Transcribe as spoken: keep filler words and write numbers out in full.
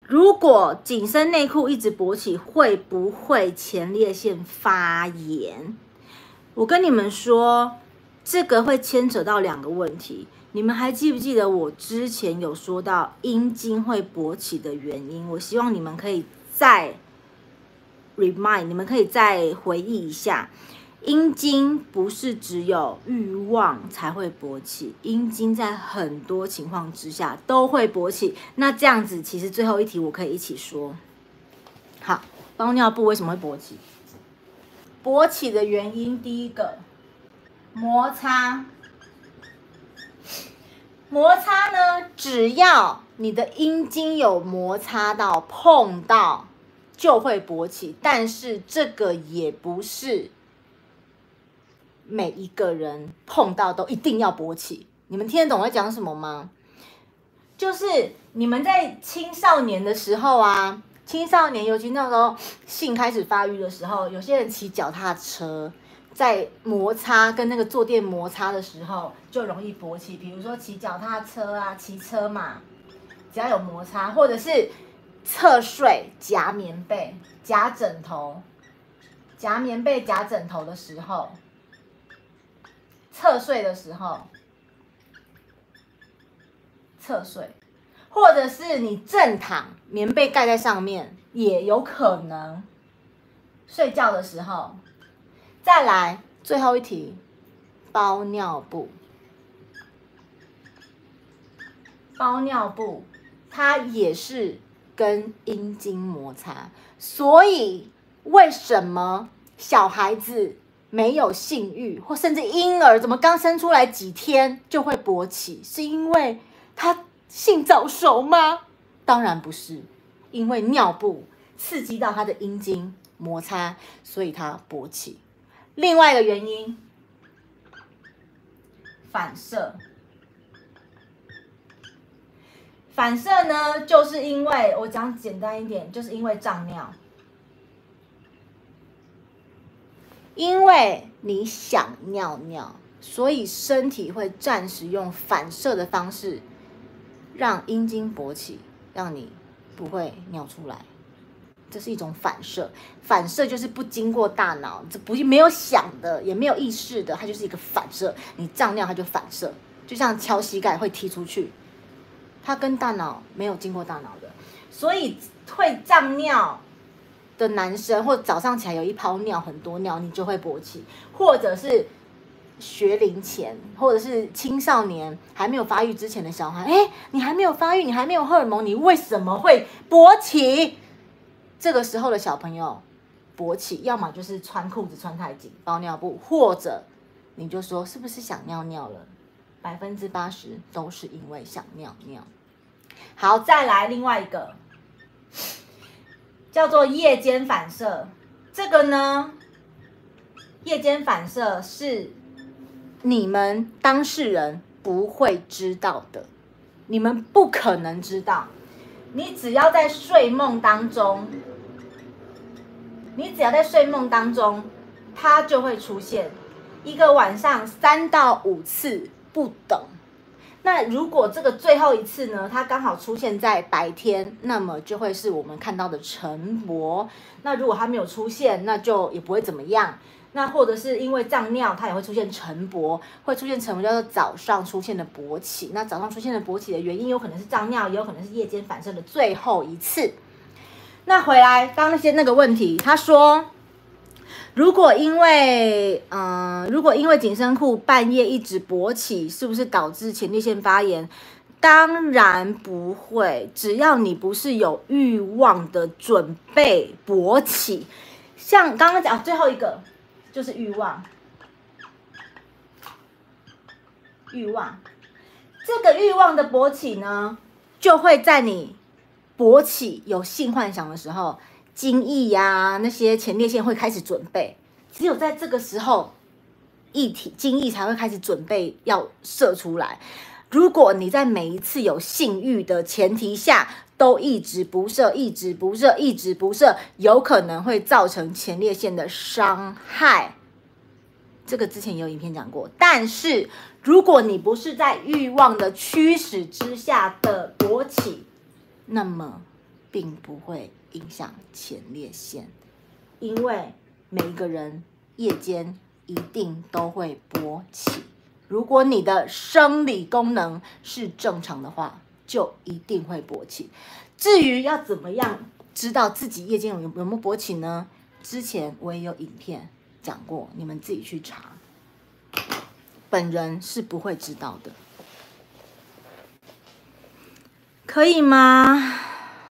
如果紧身内裤一直勃起，会不会前列腺发炎？我跟你们说，这个会牵扯到两个问题。你们还记不记得我之前有说到阴茎会勃起的原因？我希望你们可以再 remind， 你们可以再回忆一下。阴茎不是只有欲望才会勃起，阴茎在很多情况之下都会勃起。那这样子，其实最后一题我可以一起说。好，包尿布为什么会勃起？勃起的原因，第一个，摩擦。摩擦呢，只要你的阴茎有摩擦到、碰到，就会勃起。但是这个也不是每一个人碰到都一定要勃起。你们听得懂我在讲什么吗？就是你们在青少年的时候啊，青少年尤其那时候性开始发育的时候，有些人骑脚踏车，在摩擦跟那个坐垫摩擦的时候，就容易勃起。比如说骑脚踏车啊，骑车嘛，只要有摩擦，或者是侧睡夹棉被、夹枕头、夹棉被、夹枕头的时候，侧睡的时候，侧睡，或者是你正躺，棉被盖在上面，也有可能。睡觉的时候。再来最后一题，包尿布。包尿布它也是跟阴茎摩擦，所以为什么小孩子没有性欲，或甚至婴儿怎么刚生出来几天就会勃起？是因为他性早熟吗？当然不是，因为尿布刺激到他的阴茎摩擦，所以他勃起。另外一个原因，反射。反射呢，就是因为我讲简单一点，就是因为胀尿。因为你想尿尿，所以身体会暂时用反射的方式，让阴茎勃起，让你不会尿出来。这是一种反射，反射就是不经过大脑，这不没有想的，也没有意识的，它就是一个反射。你胀尿，它就反射，就像敲膝盖会踢出去，它跟大脑没有经过大脑的，所以会胀尿的男生，或早上起来有一泡尿，很多尿，你就会勃起，或者是学龄前，或者是青少年还没有发育之前的小孩，哎，你还没有发育，你还没有荷尔蒙，你为什么会勃起？这个时候的小朋友勃起，要么就是穿裤子穿太紧，包尿布，或者你就说是不是想尿尿了？百分之八十都是因为想尿尿。好，再来另外一个，叫做夜间反射。这个呢，夜间反射是你们当事人不会知道的，你们不可能知道。你只要在睡梦当中，你只要在睡梦当中，它就会出现一个晚上三到五次不等。那如果这个最后一次呢，它刚好出现在白天，那么就会是我们看到的晨勃。那如果它没有出现，那就也不会怎么样。那或者是因为胀尿，它也会出现晨勃，会出现晨勃叫做早上出现的勃起。那早上出现的勃起的原因有可能是胀尿，也有可能是夜间反射的最后一次。那回来刚刚那些那个问题，他说，如果因为嗯、呃，如果因为紧身裤半夜一直勃起，是不是导致前列腺发炎？当然不会，只要你不是有欲望的准备勃起，像刚刚讲最后一个。就是欲望，欲望，这个欲望的勃起呢，就会在你勃起有性幻想的时候，精液呀、啊、那些前列腺会开始准备，只有在这个时候，液体精液才会开始准备要射出来。如果你在每一次有性欲的前提下，都一直不射，一直不射，一直不射，有可能会造成前列腺的伤害。这个之前也有影片讲过。但是如果你不是在欲望的驱使之下的勃起，那么并不会影响前列腺，因为每一个人夜间一定都会勃起。如果你的生理功能是正常的话，就一定会勃起。至于要怎么样知道自己夜间有有没有勃起呢？之前我也有影片讲过，你们自己去查。本人是不会知道的，可以吗？